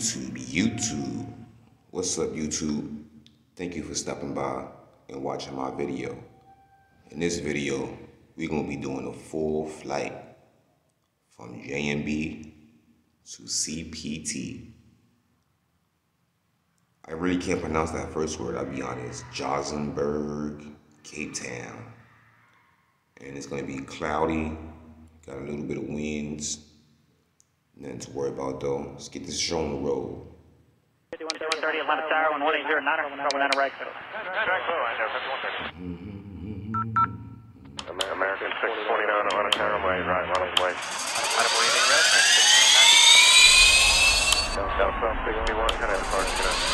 YouTube. What's up, YouTube? Thank you for stopping by and watching my video. In this video, we're gonna be doing a full flight from JNB to CPT. I really can't pronounce that first word, I'll be honest. Josenberg, Cape Town. And it's gonna be cloudy, got a little bit of winds. Nothing to worry about though. Let's get this show on the road. 5130 Atlanta Tower, 11809, Atlanta right. American 629 Atlanta Tower, right, on the way. South 61, kind of hard to get up.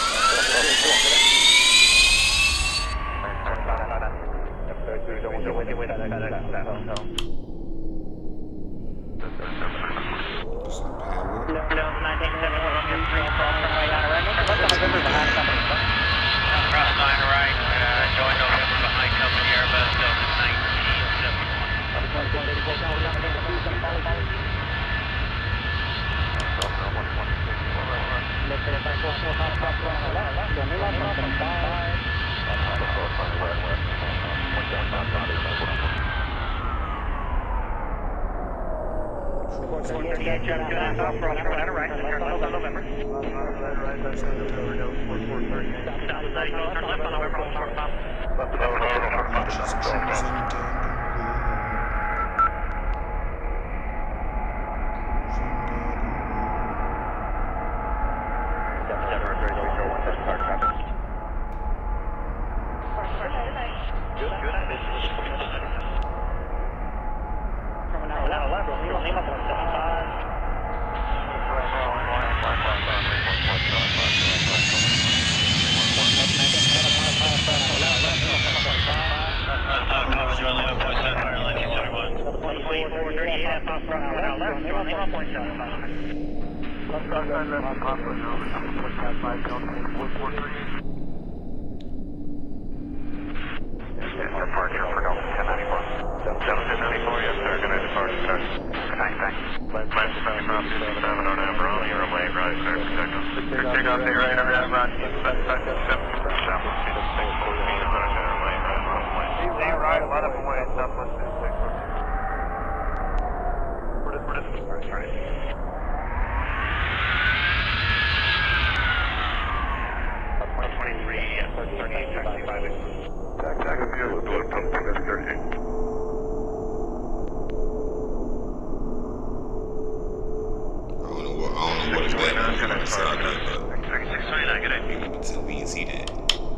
Departure for Delta 1094. Delta 1094, yes sir, good night, departure, sir. Thanks. Flight 7 on Amber, you're away, right, sir, take off the right, around, right, stay right, let up away, Southwest 6. We can see that.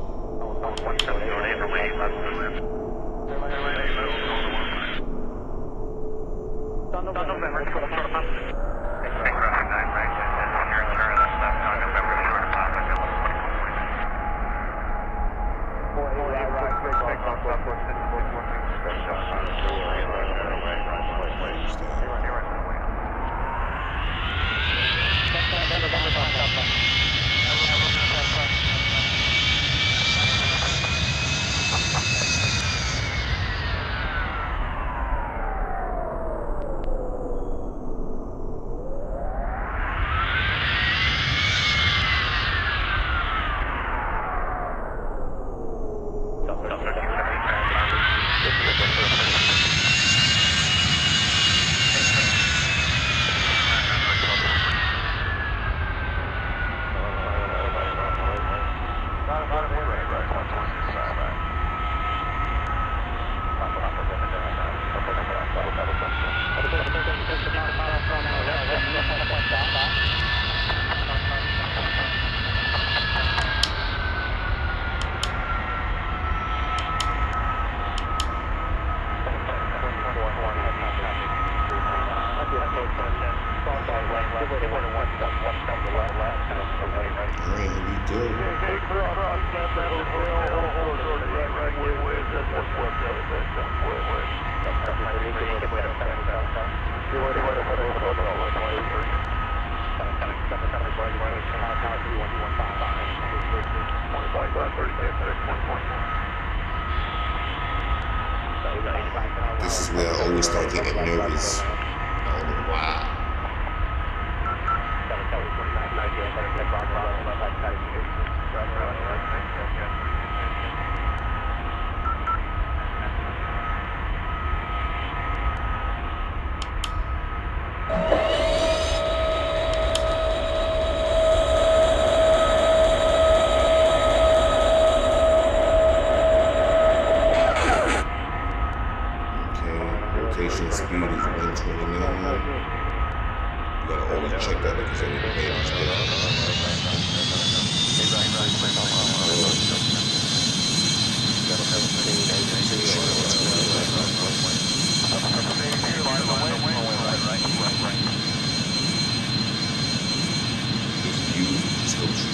This is where I always start getting nervous. I don't know why.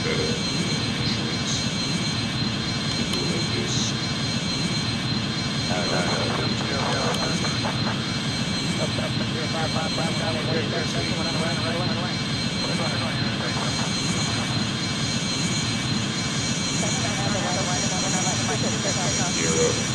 better than instruments. You do it like this. Gear up.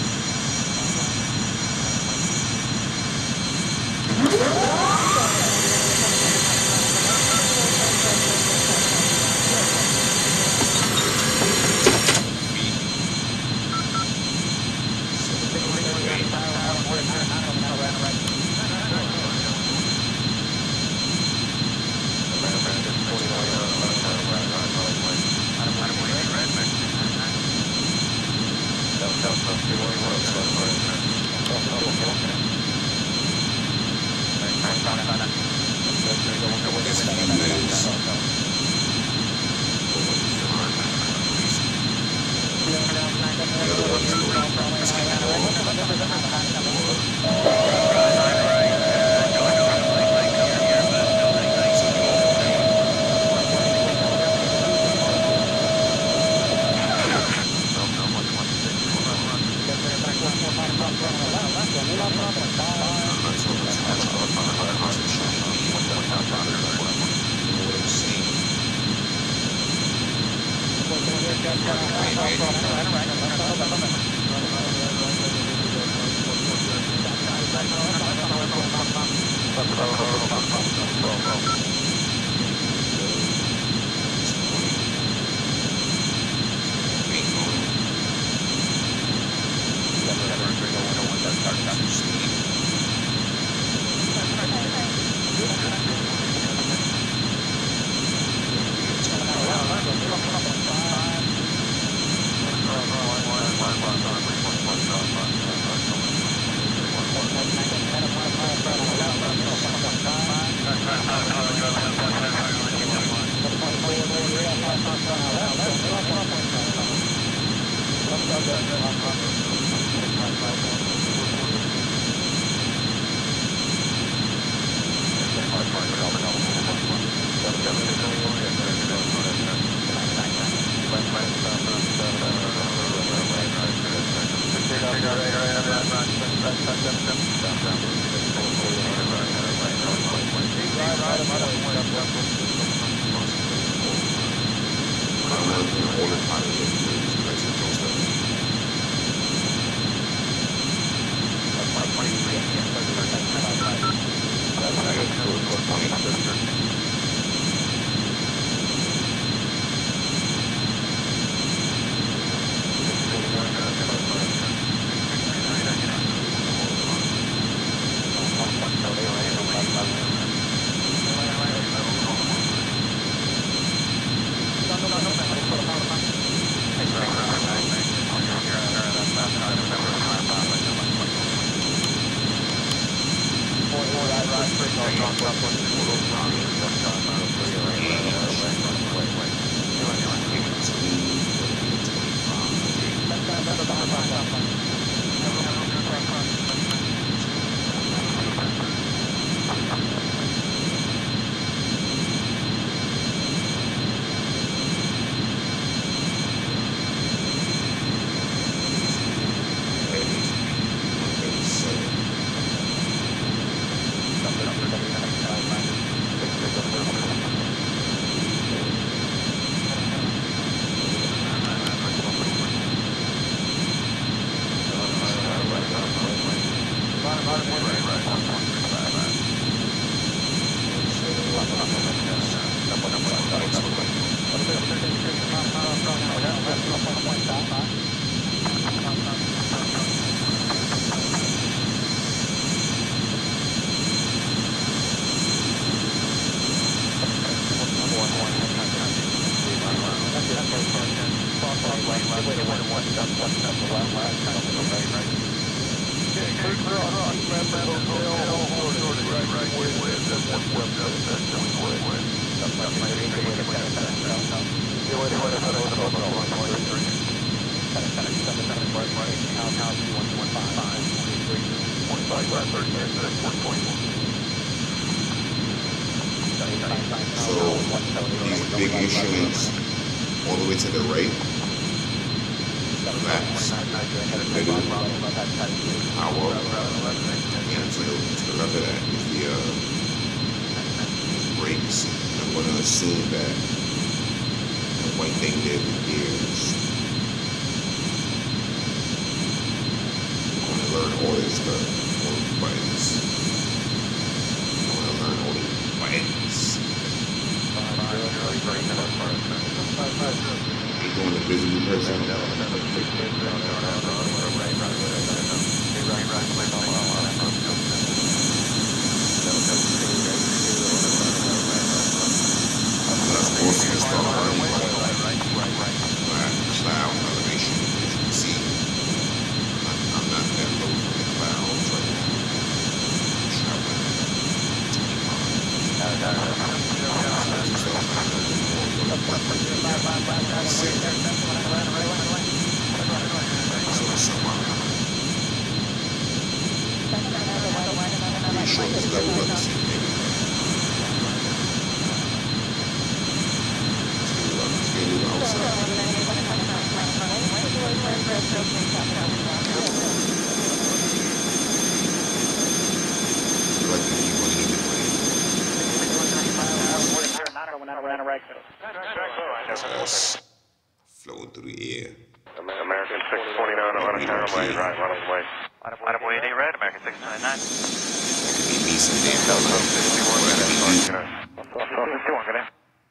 So these big instruments all the way to the right, flaps, middle, power, and to the left of that is the brakes. I'm going to assume that the white thing there is the gears. I'm going to learn all this stuff, all the buttons. I'm going to learn all the buttons. Ain't doing the visible person. Cloud elevation, as you can see. I'm not that low from the clouds right now. I'm traveling at 25. Pretty sure this level up the same thing. Us flowing through the air. American 629 on a runway, right, runway. Runway 8 red, American 629. That could be me some damn Delta 61, that could be you. 61, good day.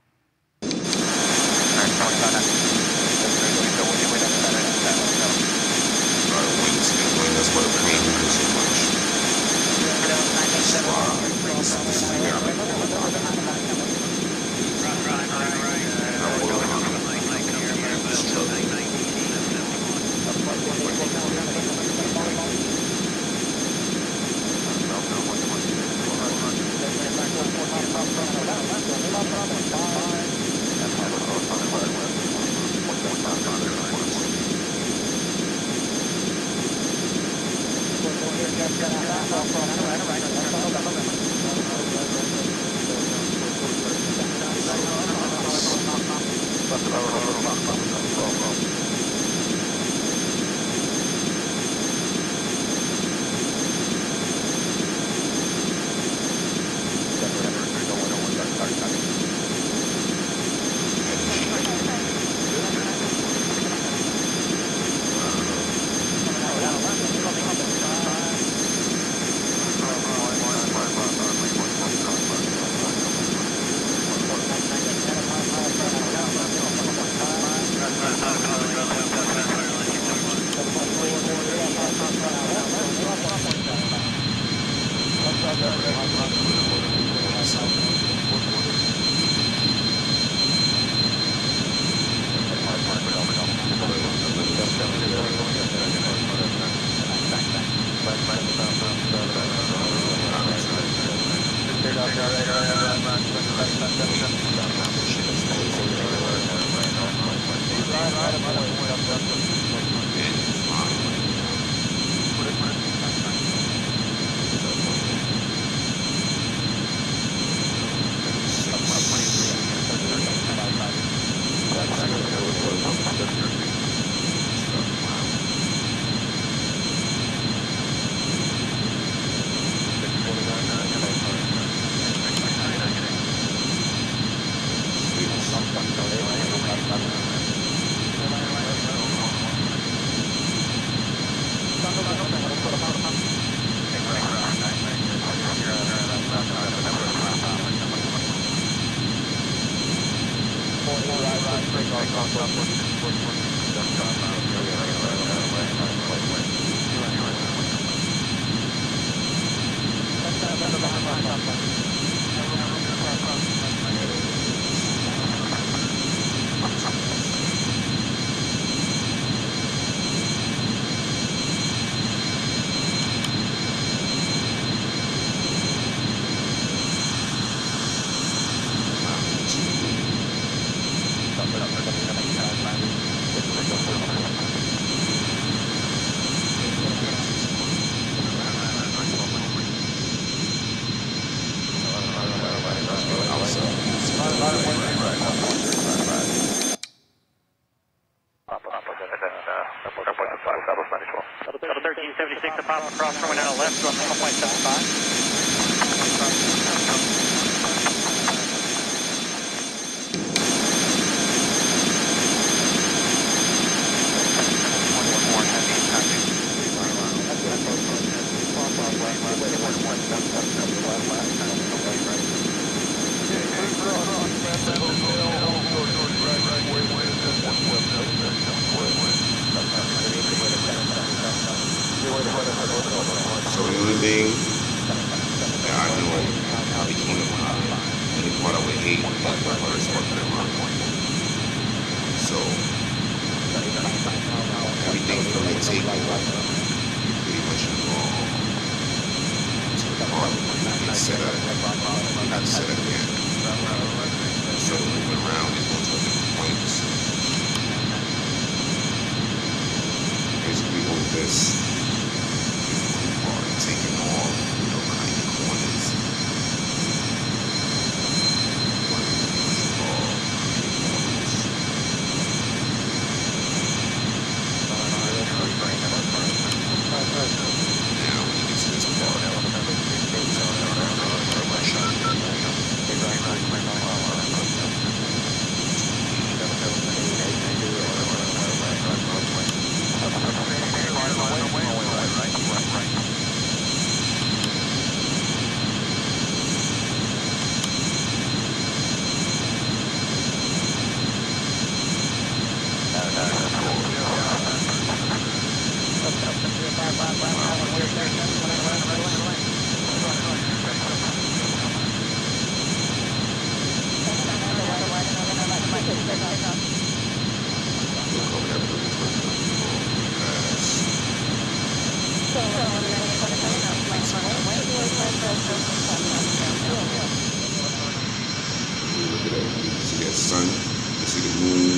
That's why the plane moves so much. This is where I like Take the pop across runway down the left to 1.75. So the only thing that I know between the only part I would hate is the part that's fucking around. So everything from the takeoff pretty much involved to the part where you get set up, you're not set up yet. So moving around and going to different points. Basically with this taking off, kind of corners. Now when you get to this part, look at that. You see that sun, you see the moon.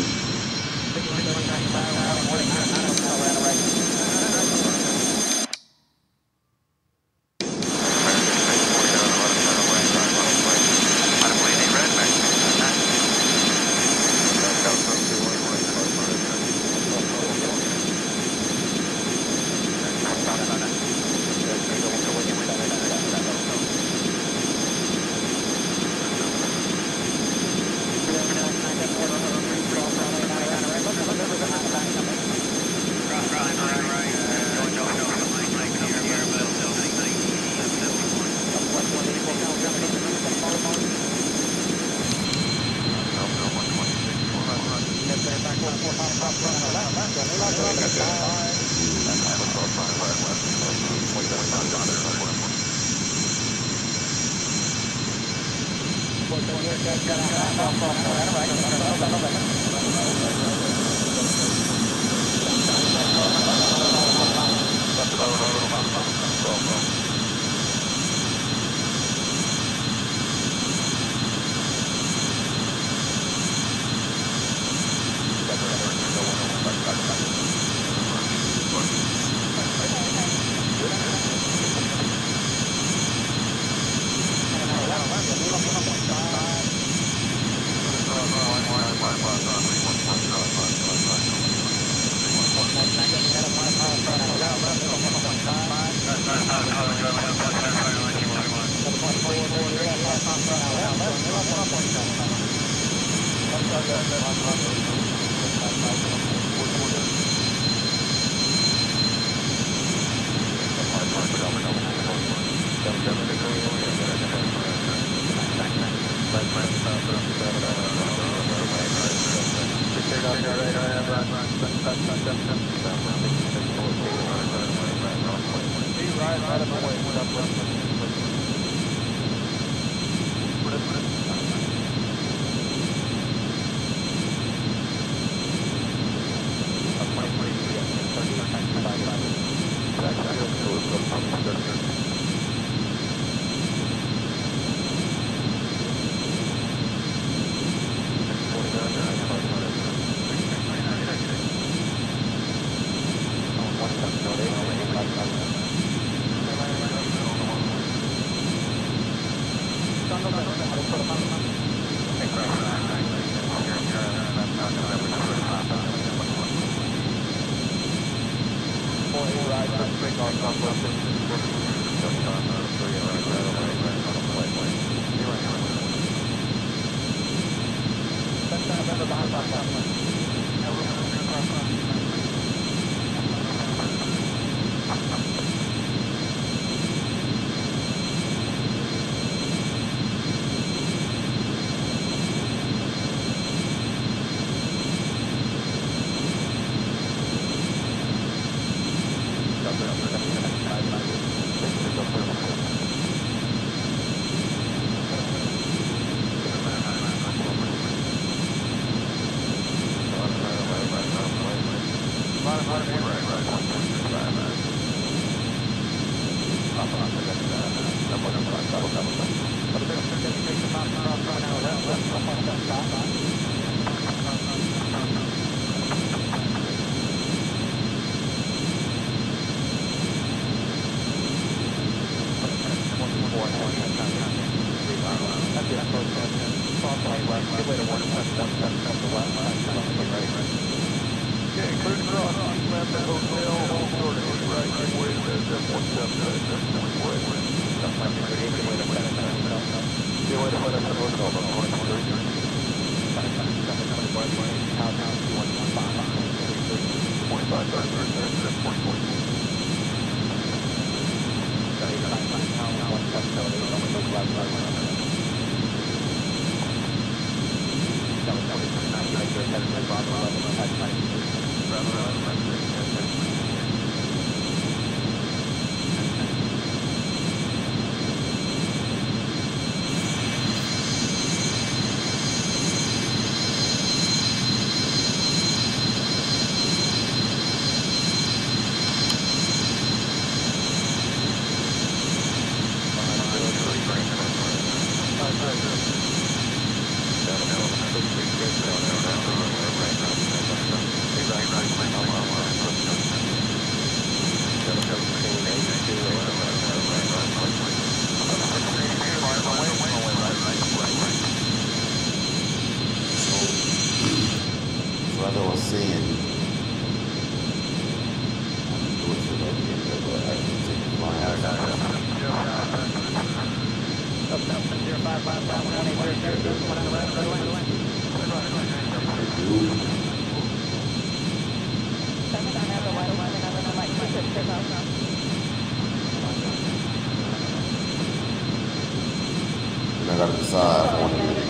I gotta decide if I want to do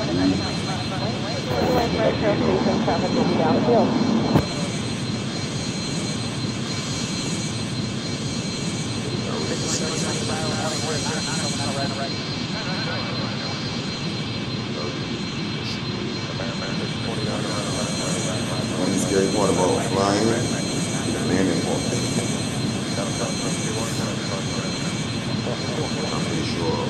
Traffic will be downfield. One scary part about flying, the landing part. I'm pretty sure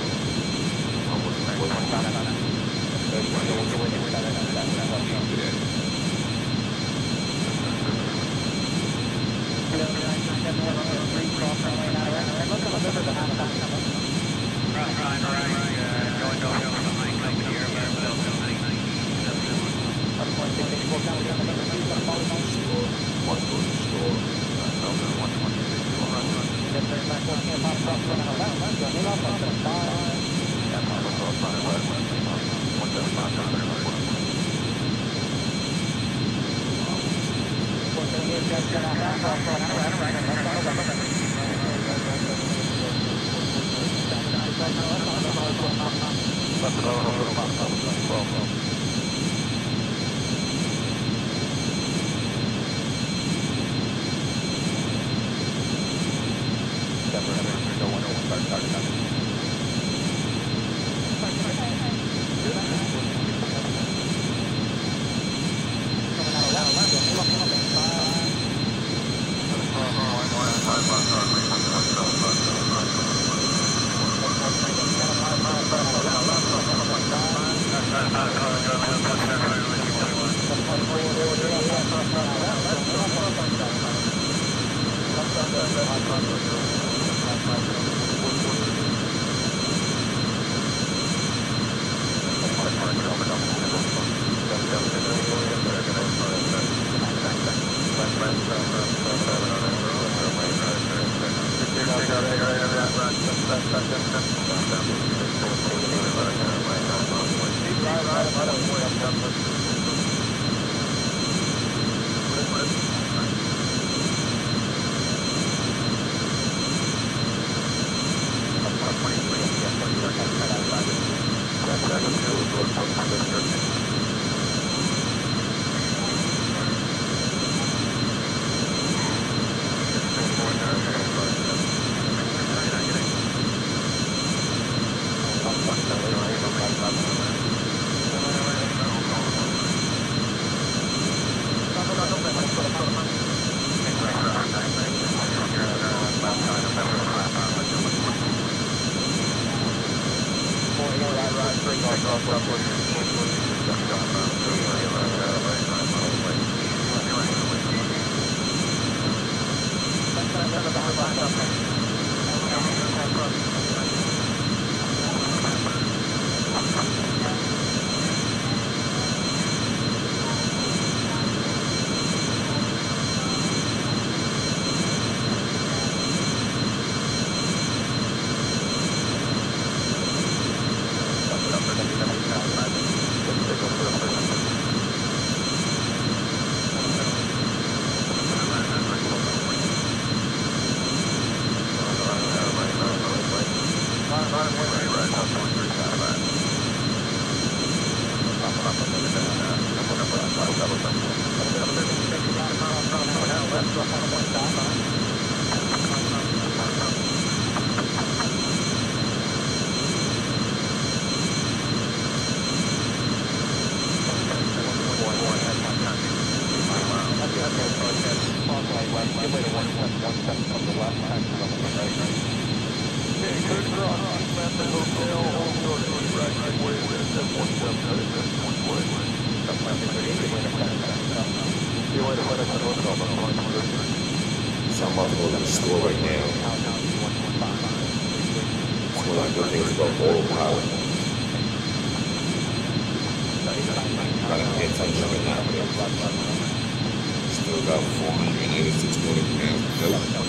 So I'm about to go to the store right now. It's one of the good things about autopilot. Gotta pay attention but not pay attention. Still got 486 nautical miles to go.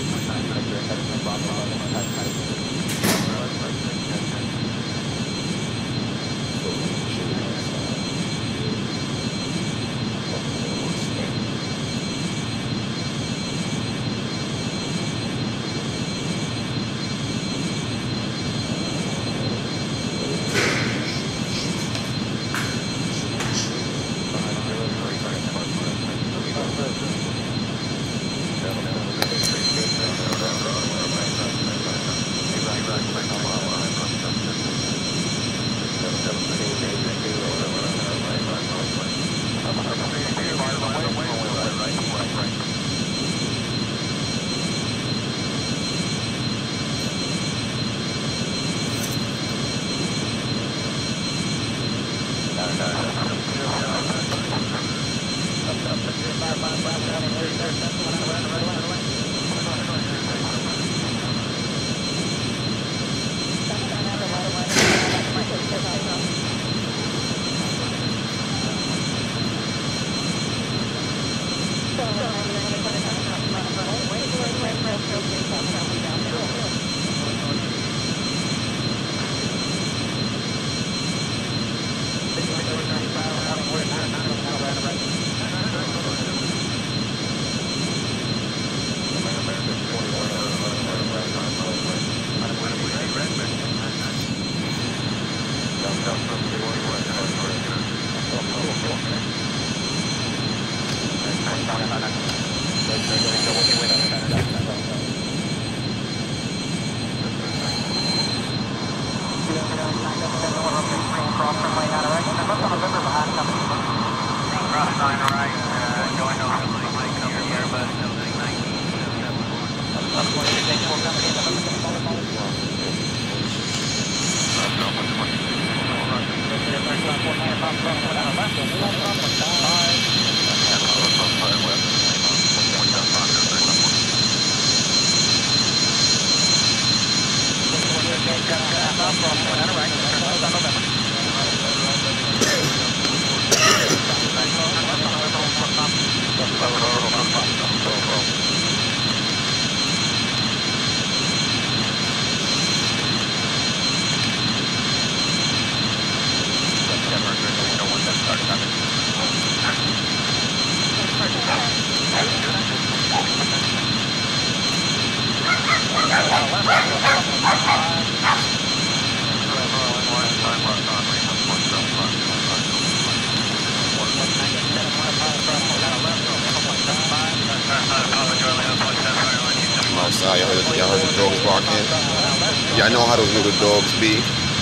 Outside, y'all heard the dogs barking. Y'all know how those little dogs be.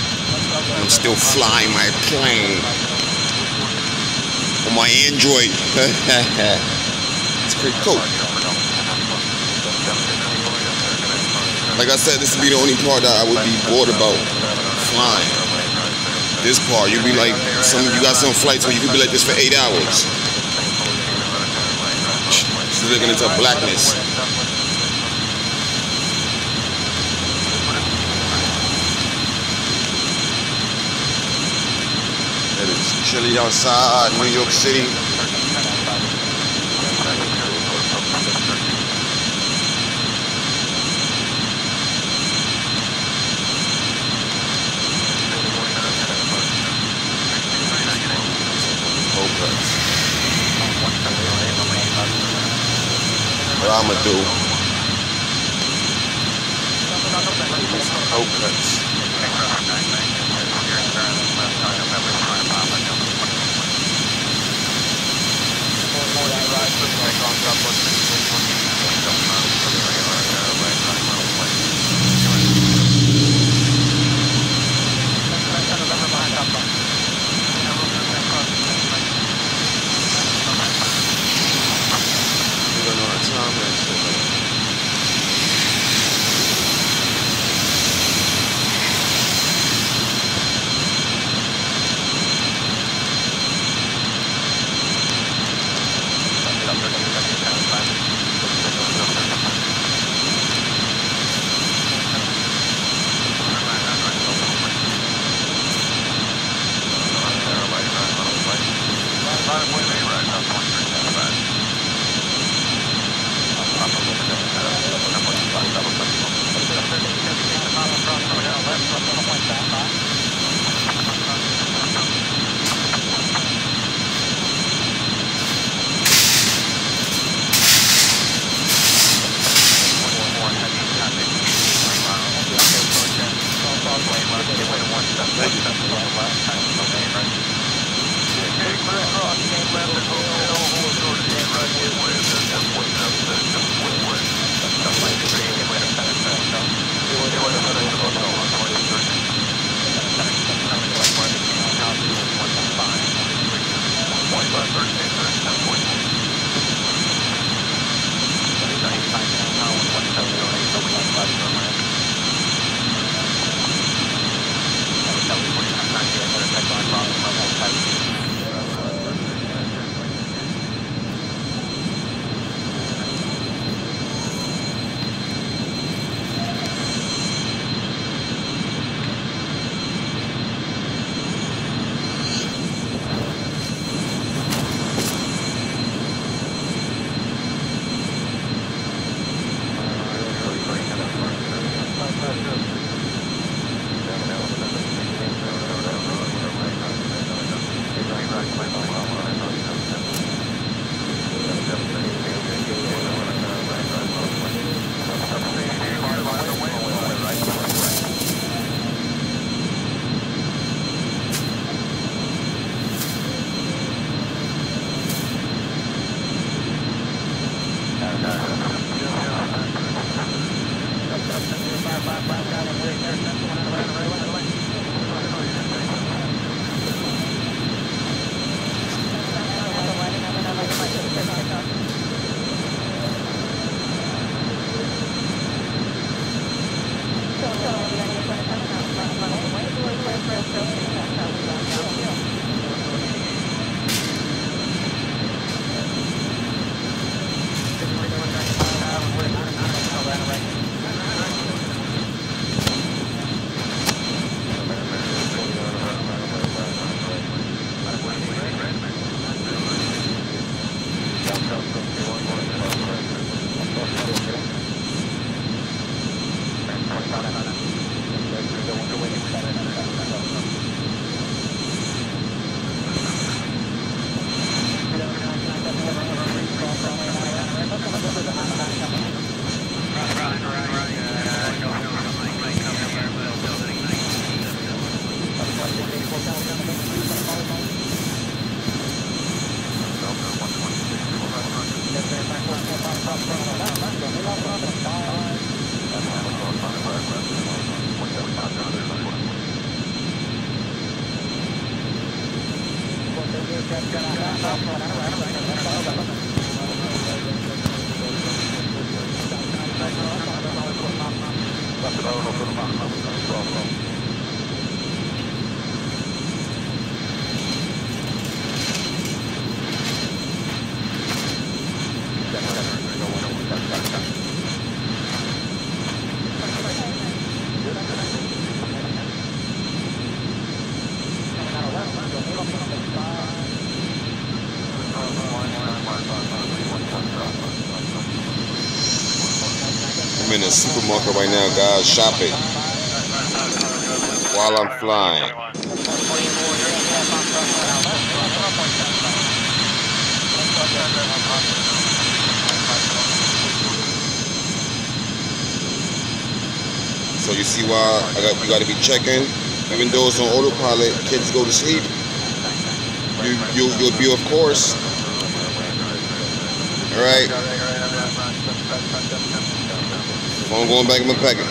I'm still flying my plane on my Android. It's pretty cool. Like I said, this would be the only part that I would be bored about flying. This part, you be like, you got some flights where you could be like this for 8 hours. Just looking into blackness. It is chilly outside New York City. What I'ma do, cold cuts. I'm in a supermarket right now, guys, shopping while I'm flying. So you see why you got to be checking. Even though it's on autopilot, kids go to sleep. You'll be, of course. All right. Phone going back in my pocket.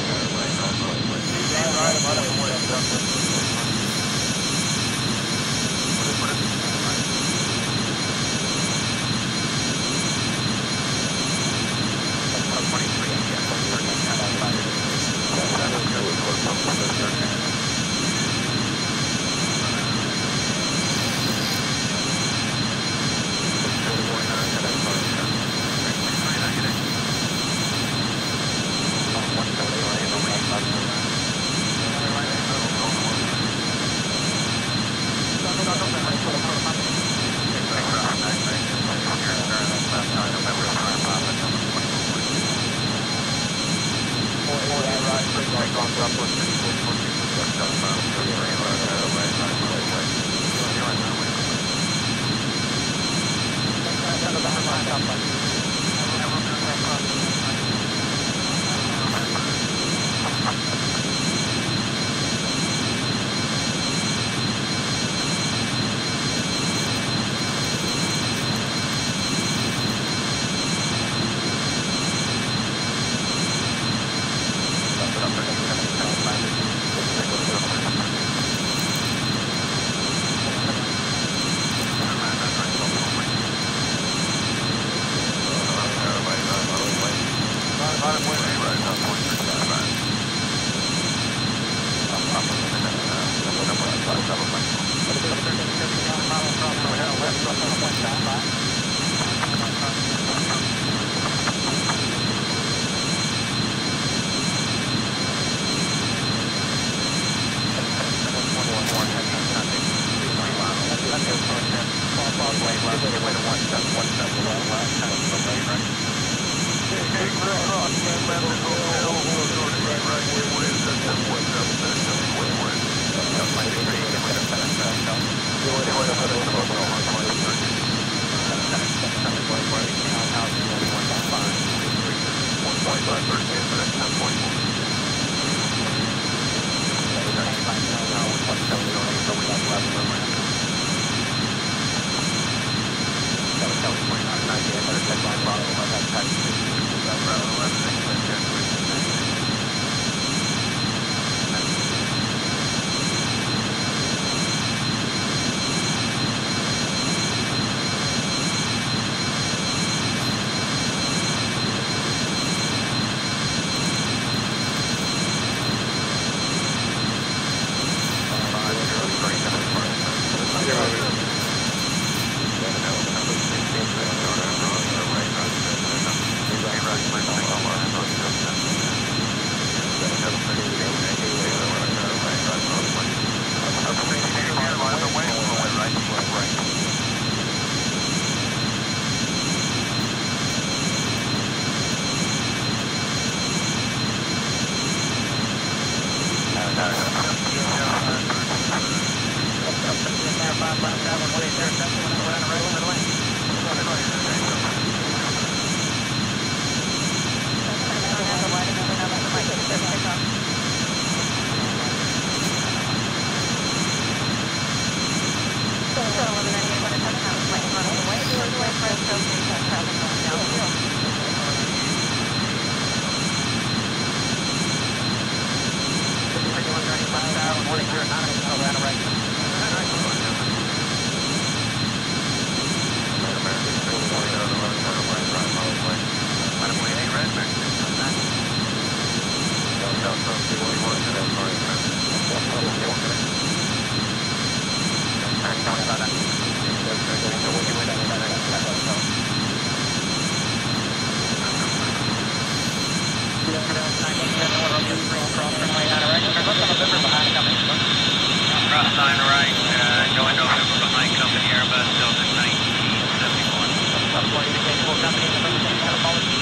cross line right, going November behind company Airbus, Delta 1971. Company November 27, apologies.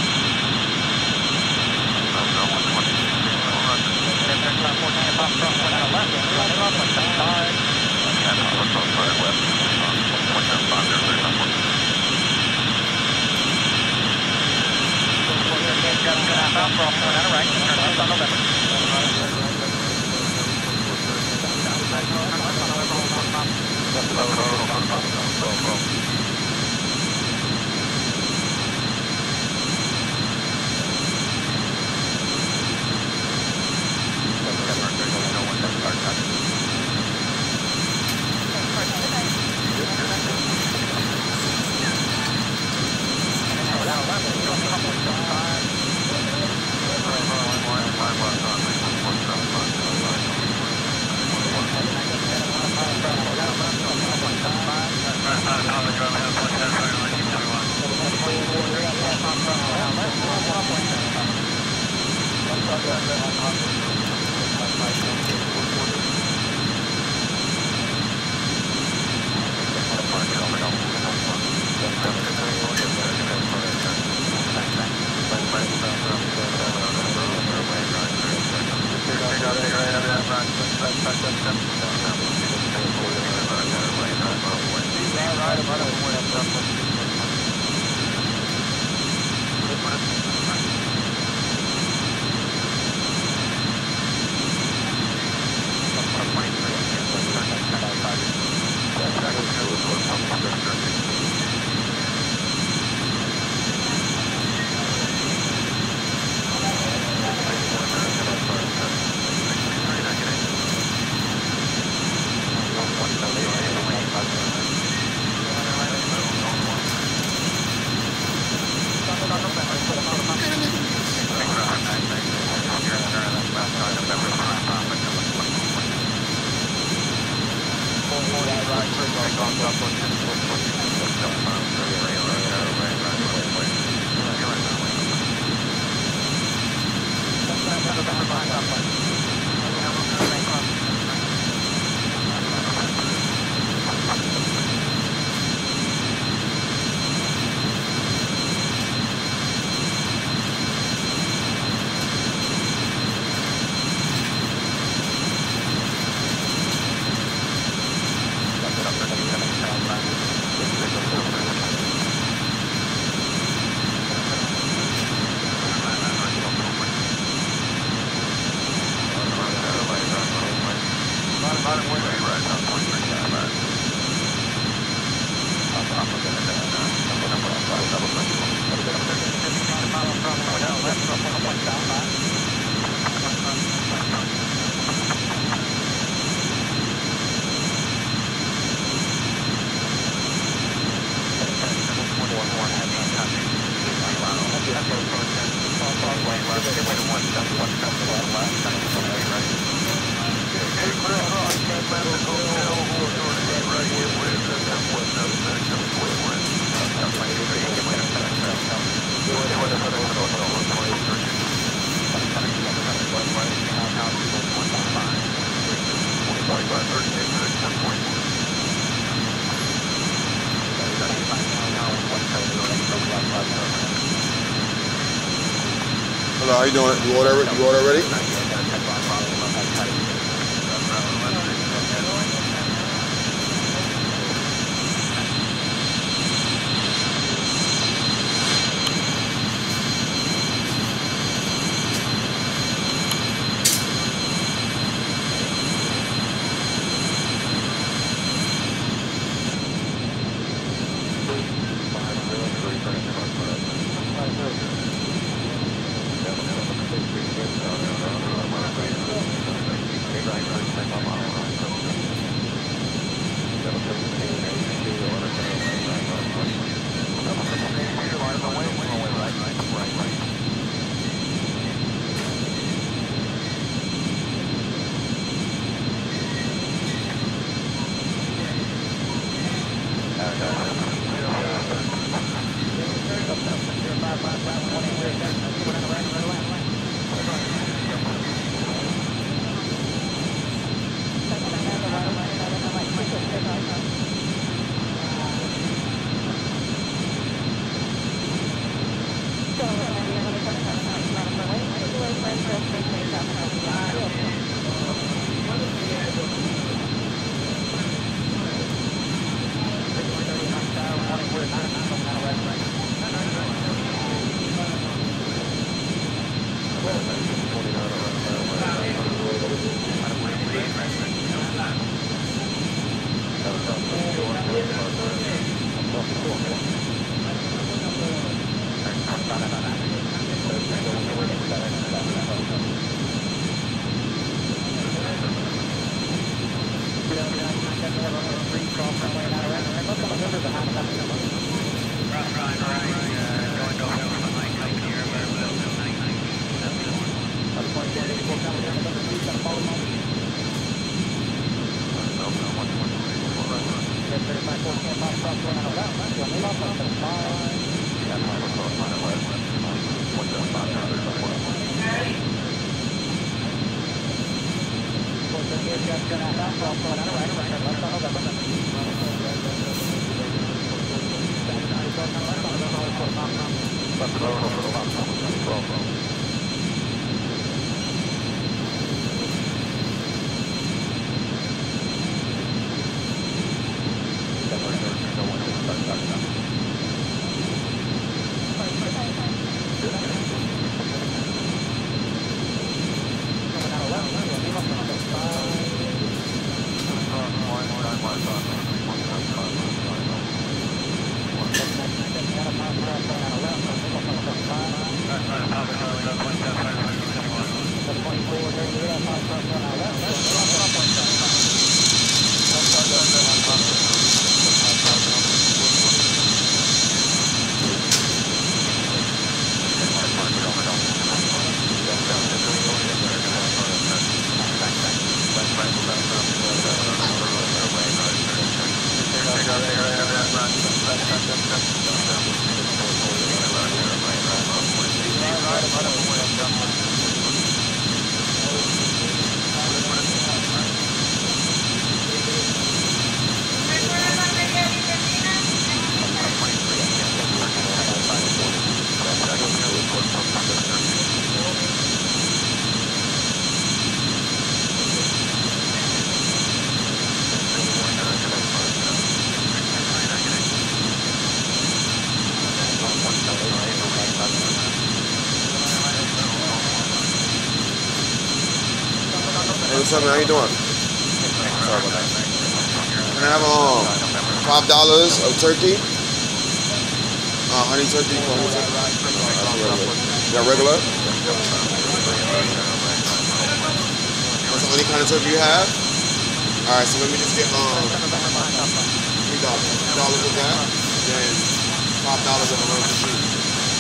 Aircraft 14 above, cross point on the left, running off 175. South cross point on the right, turn left on November. Hello, how you doing? You order already? Hey, what's up, man? How you doing? Sorry about that. Can I have $5 of turkey? Honey turkey? Honey turkey? You got regular? That's the only kind of turkey you have? Alright, so let me just get $3 of that, then $5 of a roast beef.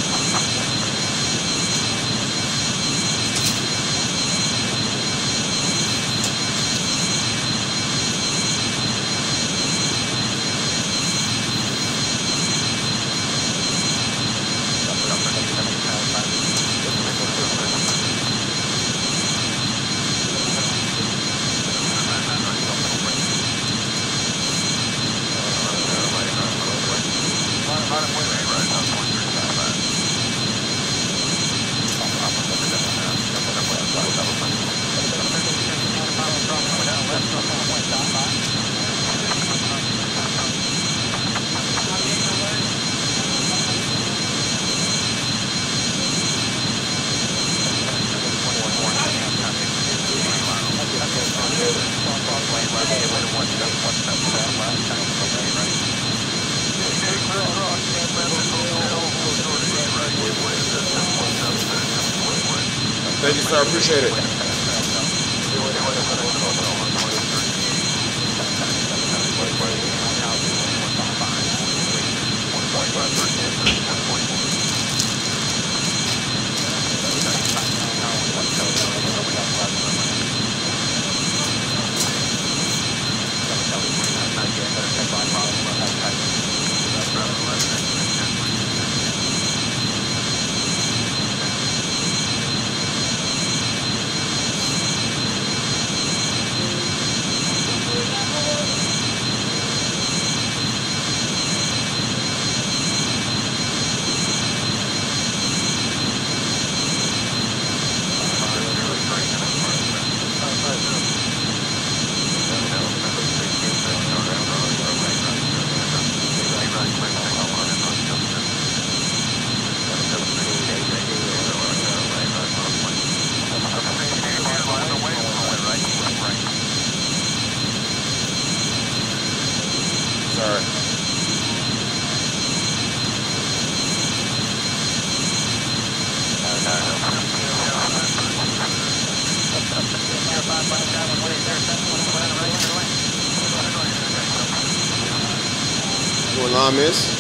Thank you, sir. I appreciate it. What alarm is?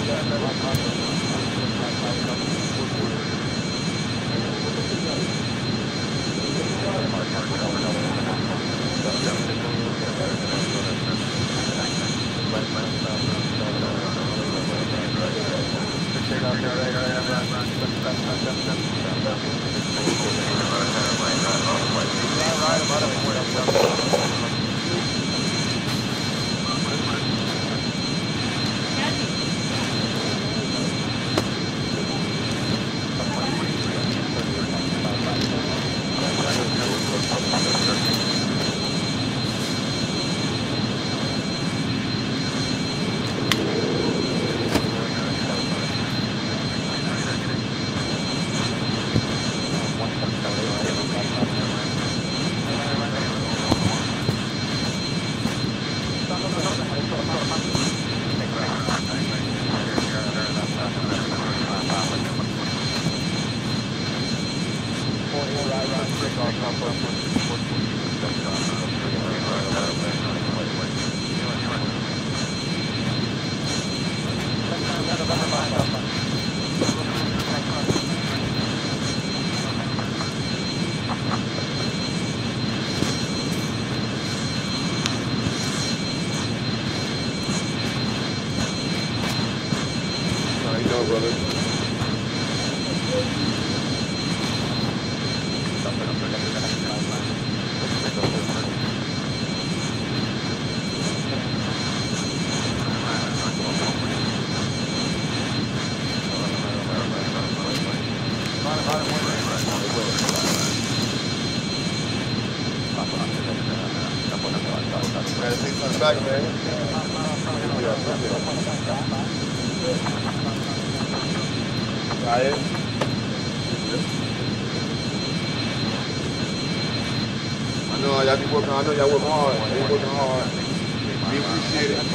Back, man. Got it. I know y'all be working. I know y'all work hard. They working hard. We appreciate it.